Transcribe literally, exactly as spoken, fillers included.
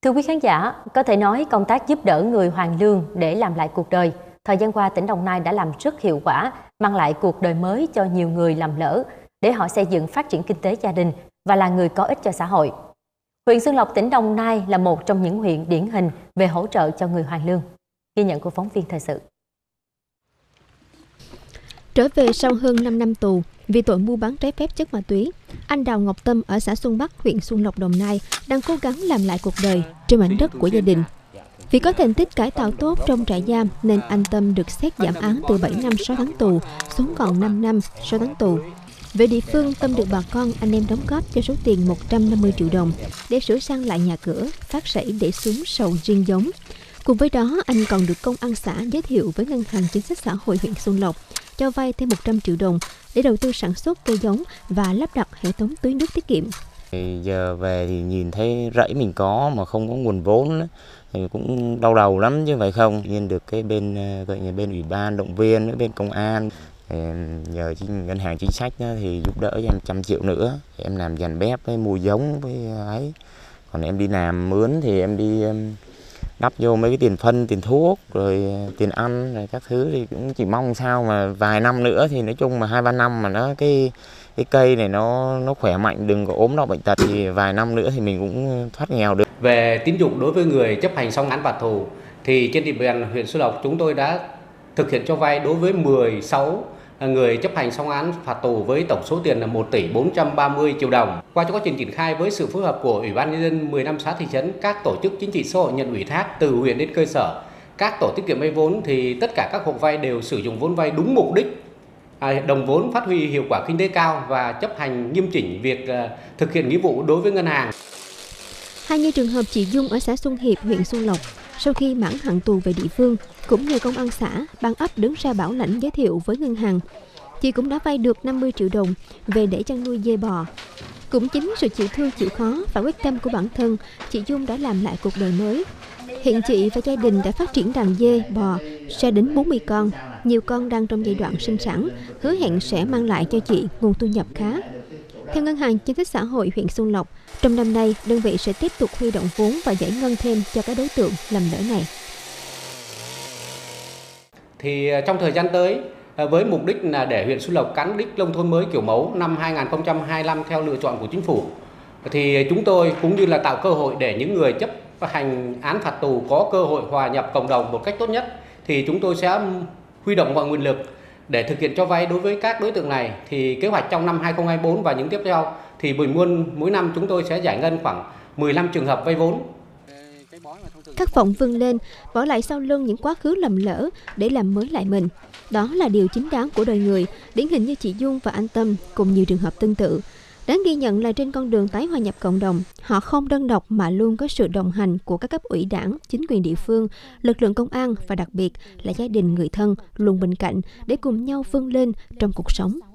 Thưa quý khán giả, có thể nói công tác giúp đỡ người hoàn lương để làm lại cuộc đời, thời gian qua tỉnh Đồng Nai đã làm rất hiệu quả, mang lại cuộc đời mới cho nhiều người lầm lỡ, để họ xây dựng phát triển kinh tế gia đình và là người có ích cho xã hội. Huyện Xuân Lộc, tỉnh Đồng Nai là một trong những huyện điển hình về hỗ trợ cho người hoàn lương. Ghi nhận của phóng viên thời sự. Trở về sau hơn năm năm tù vì tội mua bán trái phép chất ma túy, anh Đào Ngọc Tâm ở xã Xuân Bắc, huyện Xuân Lộc, Đồng Nai đang cố gắng làm lại cuộc đời trên mảnh đất của gia đình. Vì có thành tích cải tạo tốt trong trại giam nên anh Tâm được xét giảm án từ bảy năm sáu tháng tù xuống còn năm năm sáu tháng tù. Về địa phương, Tâm được bà con anh em đóng góp cho số tiền một trăm năm mươi triệu đồng để sửa sang lại nhà cửa, phát rẫy để xuống sầu riêng giống. Cùng với đó, anh còn được công an xã giới thiệu với Ngân hàng Chính sách Xã hội huyện Xuân Lộc cho vay thêm một trăm triệu đồng để đầu tư sản xuất cây giống và lắp đặt hệ thống tưới nước tiết kiệm. Giờ về thì nhìn thấy rẫy mình có mà không có nguồn vốn thì cũng đau đầu lắm chứ phải không. Nên được cái bên gọi như bên ủy ban động viên, bên công an nhờ Ngân hàng Chính sách thì giúp đỡ cho em trăm triệu nữa. Em làm dàn bếp với mua giống với ấy. Còn em đi làm mướn thì em đi đắp vô mấy cái tiền phân, tiền thuốc, rồi tiền ăn, rồi các thứ thì cũng chỉ mong sao mà vài năm nữa thì nói chung mà hai ba năm mà nó cái cái cây này nó nó khỏe mạnh, đừng có ốm đau bệnh tật thì vài năm nữa thì mình cũng thoát nghèo được. Về tín dụng đối với người chấp hành xong án phạt tù thì trên địa bàn huyện Xuân Lộc chúng tôi đã thực hiện cho vay đối với mười sáu người chấp hành xong án phạt tù với tổng số tiền là một tỷ bốn trăm ba mươi triệu đồng. Qua quá trình triển khai với sự phối hợp của Ủy ban nhân dân mười năm xã thị trấn, các tổ chức chính trị xã hội nhận ủy thác từ huyện đến cơ sở, các tổ tiết kiệm vay vốn thì tất cả các hộ vay đều sử dụng vốn vay đúng mục đích, đồng vốn phát huy hiệu quả kinh tế cao và chấp hành nghiêm chỉnh việc thực hiện nghĩa vụ đối với ngân hàng. Hay như trường hợp chị Dung ở xã Xuân Hiệp, huyện Xuân Lộc, sau khi mãn hạn tù về địa phương, cũng nhờ công an xã, ban ấp đứng ra bảo lãnh giới thiệu với ngân hàng, chị cũng đã vay được năm mươi triệu đồng về để chăn nuôi dê bò. Cũng chính sự chịu thương chịu khó và quyết tâm của bản thân, chị Dung đã làm lại cuộc đời mới. Hiện chị và gia đình đã phát triển đàn dê, bò ra đến bốn mươi con, nhiều con đang trong giai đoạn sinh sản, hứa hẹn sẽ mang lại cho chị nguồn thu nhập khá. Theo Ngân hàng Chính sách Xã hội huyện Xuân Lộc, trong năm nay, đơn vị sẽ tiếp tục huy động vốn và giải ngân thêm cho các đối tượng lầm lỡ này. Thì trong thời gian tới, với mục đích là để huyện Xuân Lộc cán đích nông thôn mới kiểu mẫu năm hai nghìn không trăm hai mươi lăm theo lựa chọn của chính phủ, thì chúng tôi cũng như là tạo cơ hội để những người chấp hành án phạt tù có cơ hội hòa nhập cộng đồng một cách tốt nhất, thì chúng tôi sẽ huy động mọi nguồn lực để thực hiện cho vay đối với các đối tượng này. Thì kế hoạch trong năm hai nghìn không trăm hai mươi tư và những tiếp theo thì bình quân mỗi năm chúng tôi sẽ giải ngân khoảng mười lăm trường hợp vay vốn. Khát vọng vươn lên, bỏ lại sau lưng những quá khứ lầm lỡ để làm mới lại mình. Đó là điều chính đáng của đời người, điển hình như chị Dung và anh Tâm cùng nhiều trường hợp tương tự. Đáng ghi nhận là trên con đường tái hòa nhập cộng đồng, họ không đơn độc mà luôn có sự đồng hành của các cấp ủy đảng, chính quyền địa phương, lực lượng công an và đặc biệt là gia đình người thân luôn bên cạnh để cùng nhau vươn lên trong cuộc sống.